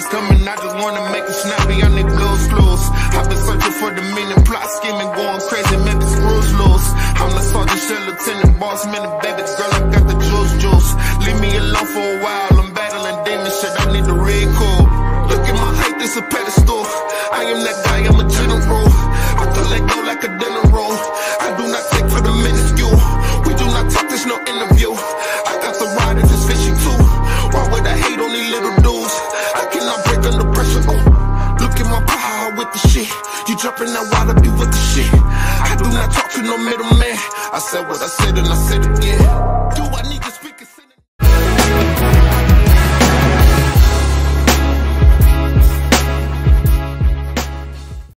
is coming, I just wanna make it snappy on their blues clues. I've been searching for the meaning, plot scheming, going crazy, make the screws loose. I'm the sergeant, shell lieutenant, boss man, and baby girl, I got the juice. Leave me alone for a while, I'm battling demons, shit, I need the red code. Look at my height, this a pedestal. I am that guy, I'm a general. I can let go like a dinner roll. I do not take for the minuscule. We do not talk, there's no interview. I got the ride if it's fishy too. Why would I hate on these little dudes? I cannot break under pressure. Oh, look at my power with the shit. You jumping that water, be with the shit. I do not talk to no middleman. I said what I said and I said it